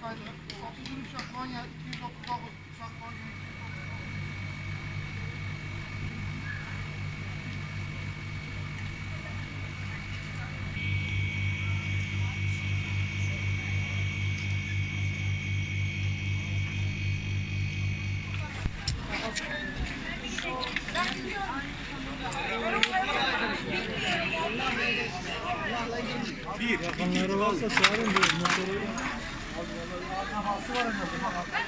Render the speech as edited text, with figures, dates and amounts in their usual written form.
kaydı. 33 Konya 239 Uşak Konya 239. Bir. Yakınları varsa çağırın diyor. Motoru. Havası var herhalde.